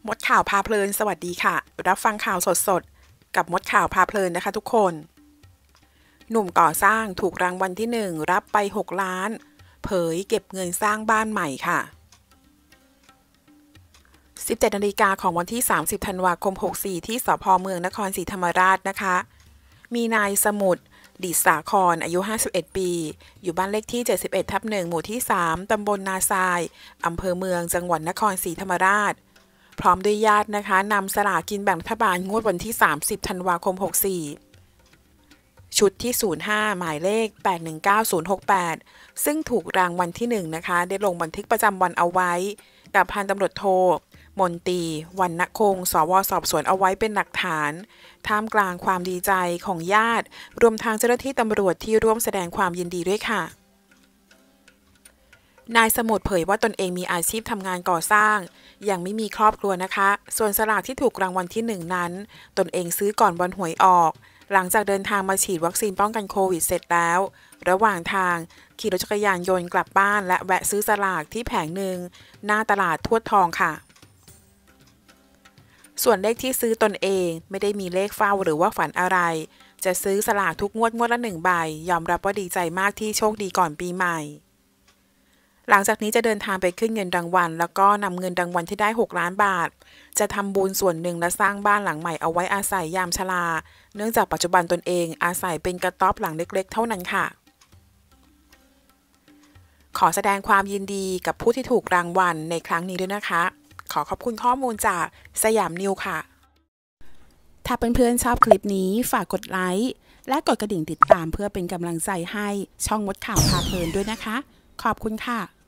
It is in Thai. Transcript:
มดข่าวพาเพลินสวัสดีค่ะรับฟังข่าวสดๆกับมดข่าวพาเพลินนะคะทุกคนหนุ่มก่อสร้างถูกรางวัลที่1รับไป6 ล้านเผยเก็บเงินสร้างบ้านใหม่ค่ะ17 นาฬิกาของวันที่ 30 ธันวาคม 64ที่สภ.เมืองนครศรีธรรมราชนะคะมีนายสมุทรดิษาครอายุ51 ปีอยู่บ้านเลขที่71/1หมู่ที่3ตำบลนาทรายอำเภอเมืองจังหวัดนครศรีธรรมราชพร้อมด้วยญาตินะคะนำสลากกินแบ่งรัฐบาลงวดวันที่ 30 ธันวาคม 64ชุดที่05หมายเลข819068ซึ่งถูกรางวัลที่1นะคะได้ลงบันทึกประจำวันเอาไว้กับพันตำรวจโทมนตรีวรรณคงสว.สอบสวนเอาไว้เป็นหลักฐานท่ามกลางความดีใจของญาติรวมทางเจ้าหน้าที่ตำรวจที่ร่วมแสดงความยินดีด้วยค่ะนายสมุทรเผยว่าตนเองมีอาชีพทำงานก่อสร้างยังไม่มีครอบครัวนะคะส่วนสลากที่ถูกรางวัลที่1นั้นตนเองซื้อก่อนวันหวยออกหลังจากเดินทางมาฉีดวัคซีนป้องกันโควิดเสร็จแล้วระหว่างทางขี่รถจักรยานยนต์กลับบ้านและแวะซื้อสลากที่แผงหนึ่งหน้าตลาดทวดทองค่ะส่วนเลขที่ซื้อตนเองไม่ได้มีเลขเฝ้าหรือว่าฝันอะไรจะซื้อสลากทุกงวดละ1 ใบยอมรับว่าดีใจมากที่โชคดีก่อนปีใหม่หลังจากนี้จะเดินทางไปขึ้นเงินรางวัลแล้วก็นำเงินรางวัลที่ได้6 ล้านบาทจะทำบุญส่วนหนึ่งและสร้างบ้านหลังใหม่เอาไว้อาศัยยามชราเนื่องจากปัจจุบันตนเองอาศัยเป็นกระต๊อบหลังเล็กๆเท่านั้นค่ะขอแสดงความยินดีกับผู้ที่ถูกรางวัลในครั้งนี้ด้วยนะคะขอขอบคุณข้อมูลจากสยามนิวค่ะถ้าเพื่อนๆชอบคลิปนี้ฝากกดไลค์และกดกระดิ่งติดตามเพื่อเป็นกำลังใจให้ช่องมดข่าวพาเพลินด้วยนะคะขอบคุณค่ะ